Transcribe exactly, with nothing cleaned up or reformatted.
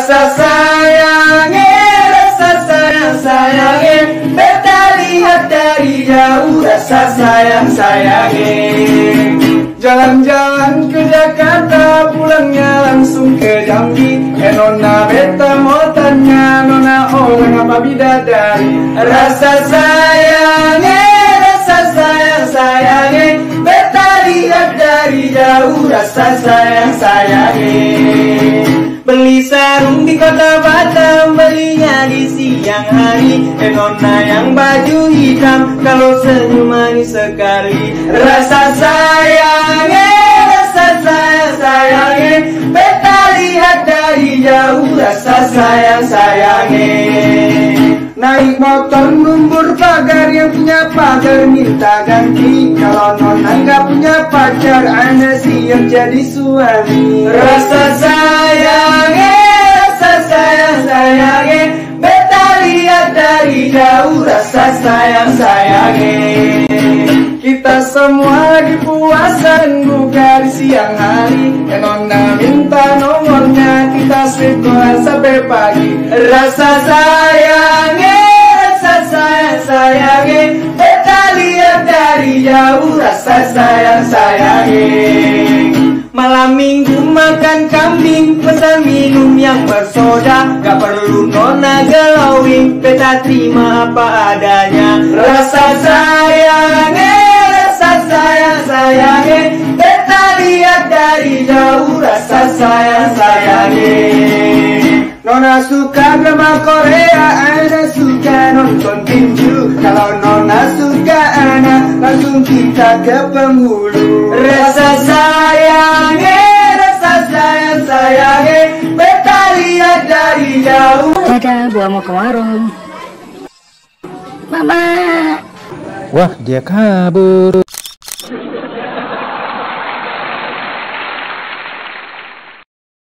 Rasa sayangnya, rasa sayang sayangnya, beta lihat dari jauh. Rasa sayang sayangnya. Jalan-jalan ke Jakarta, pulangnya langsung ke Jambi. Eh nona beta mau tanya, nona orang apa bidadari? Rasa sayangnya, rasa sayang sayangnya, beta lihat dari jauh. Rasa sayang sayangnya. Beli sarung di kota Batam, belinya di siang hari. Eh nona yang baju hitam, kalau senyum manis sekali. Rasa sayangnya, rasa sayang sayangnya, beta lihat dari jauh. Rasa sayang sayangnya. Naik motor numbur pagar, yang punya pagar minta ganti. Kalau nona nggak punya pacar, anda siap jadi suami. Rasa sayangnya, rasa sayang sayangnya, beta lihat dari jauh. Rasa sayang sayangnya. Kita semua lagi puasa dan buka di siang hari. Eh nona minta nomornya, kita sekolah sampai pagi. Rasa sayangnya, rasa sayang sayangnya, beta lihat dari jauh. Rasa sayang sayangnya. Malam minggu makan kambing, pesan minum yang bersoda. Gak perlu nona glowing, beta terima apa adanya. Rasa sayangnya, rasa sayang sayangnya, beta lihat dari jauh. Rasa sayang sayangnya. Nona suka drama Korea, ana suka nonton tinju. Kalau nona suka ana, langsung kita ke penghulu. Rasa sayangnya, rasa sayang sayangnya, beta lihat dari jauh. Dadah, gua mau ke warung. Mama. Wah, dia kabur.